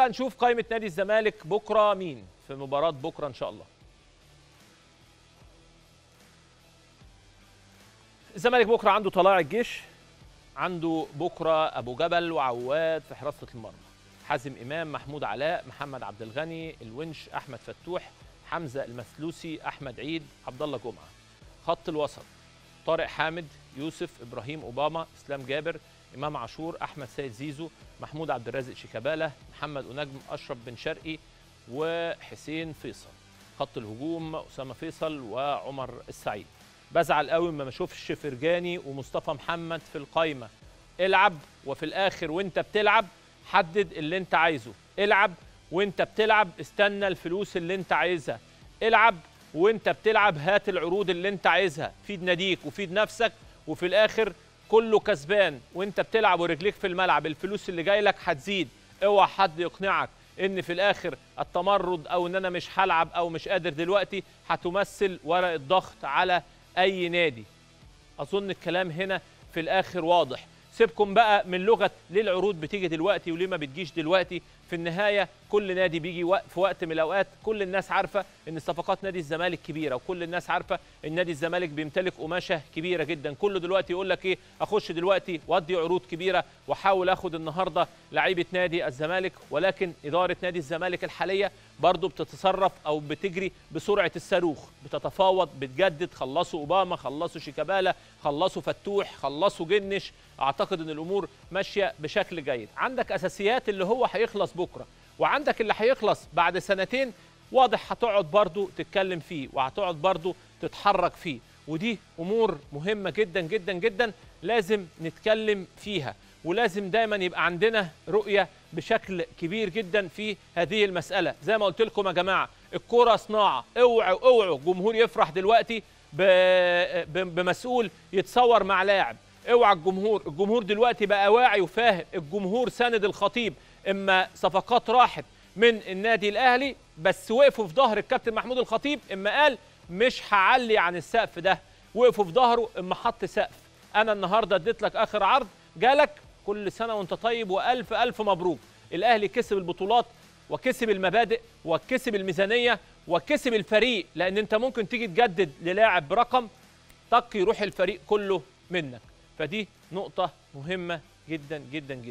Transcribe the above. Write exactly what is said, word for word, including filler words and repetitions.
بقى نشوف قائمة نادي الزمالك بكرة مين في مباراة بكرة إن شاء الله. الزمالك بكرة عنده طلائع الجيش، عنده بكرة أبو جبل وعواد في حراسة المرمى، حازم إمام، محمود علاء، محمد عبد الغني، الونش، أحمد فتوح، حمزة المسلوسي، أحمد عيد، عبد الله جمعة. خط الوسط طارق حامد، يوسف، إبراهيم أوباما، إسلام جابر، إمام عاشور، أحمد سيد زيزو، محمود عبد الرازق شيكابالا، محمد أنجم، أشرف بن شرقي، وحسين فيصل. خط الهجوم أسامة فيصل وعمر السعيد. بزعل قوي ما اشوفش فرجاني ومصطفى محمد في القايمه. العب وفي الاخر وانت بتلعب حدد اللي انت عايزه، العب وانت بتلعب استنى الفلوس اللي انت عايزها، العب وانت بتلعب هات العروض اللي انت عايزها، فيد ناديك وفيد نفسك، وفي الاخر كله كسبان وانت بتلعب ورجليك في الملعب. الفلوس اللي جاي لك هتزيد. اوعى حد يقنعك ان في الاخر التمرد او ان انا مش هلعب او مش قادر دلوقتي هتمثل ورقه ضغط على اي نادي. اظن الكلام هنا في الاخر واضح. سيبكم بقى من لغه ليه العروض بتيجي دلوقتي وليه ما بتجيش دلوقتي. في النهايه كل نادي بيجي في وقت من الاوقات. كل الناس عارفه ان صفقات نادي الزمالك كبيره، وكل الناس عارفه ان نادي الزمالك بيمتلك قماشه كبيره جدا. كله دلوقتي يقول لك ايه، اخش دلوقتي وادي عروض كبيره واحاول اخد النهارده لعيبه نادي الزمالك، ولكن اداره نادي الزمالك الحاليه برضو بتتصرف او بتجري بسرعه الصاروخ، بتتفاوض، بتجدد. خلصوا اوباما، خلصوا شيكابالا، خلصوا فتوح، خلصوا جنش. اعتقد ان الامور ماشيه بشكل جيد. عندك اساسيات اللي هو هيخلص بكره، وعندك اللي هيخلص بعد سنتين واضح هتقعد برضو تتكلم فيه وهتقعد برضو تتحرك فيه، ودي امور مهمه جدا جدا جدا لازم نتكلم فيها، ولازم دايما يبقى عندنا رؤيه بشكل كبير جدا في هذه المساله. زي ما قلت لكم يا جماعه، الكوره صناعه. اوعوا اوعوا الجمهور يفرح دلوقتي بمسؤول يتصور مع لاعب. اوعى الجمهور، الجمهور دلوقتي بقى واعي وفاهم. الجمهور ساند الخطيب. اما صفقات راحت من النادي الاهلي بس وقفوا في ظهر الكابتن محمود الخطيب، اما قال مش هعلي عن السقف ده، وقفوا في ظهره اما حط سقف. انا النهارده اديت لك اخر عرض، جالك كل سنه وانت طيب والف الف مبروك. الاهلي كسب البطولات وكسب المبادئ وكسب الميزانيه وكسب الفريق، لان انت ممكن تيجي تجدد للاعب برقم طق يروح الفريق كله منك. فدي نقطه مهمه جدا جدا جدا.